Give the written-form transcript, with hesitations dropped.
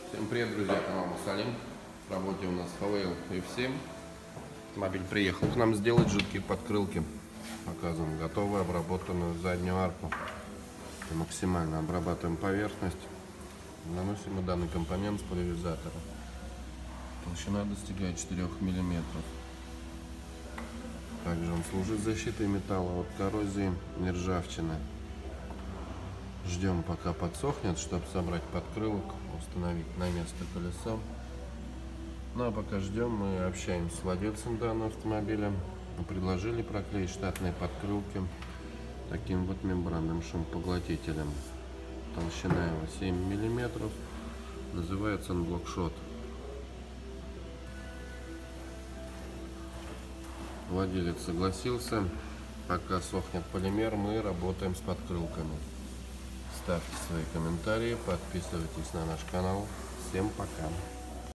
Всем привет, друзья, канал Мусалим. В работе у нас Havail F7. Автомобиль приехал к нам сделать жидкие подкрылки. Показываем готовую обработанную заднюю арку. И максимально обрабатываем поверхность. Наносим мы данный компонент с поляризатора. Толщина достигает 4 мм. Также он служит защитой металла от коррозии и ржавчины. Ждем, пока подсохнет, чтобы собрать подкрылок, установить на место колесо. Ну а пока ждем, мы общаемся с владельцем данного автомобиля. Мы предложили проклеить штатные подкрылки таким вот мембранным шумопоглотителем. Толщина его 7 мм. Называется он блокшот. Владелец согласился. Пока сохнет полимер, мы работаем с подкрылками. Ставьте свои комментарии, подписывайтесь на наш канал. Всем пока!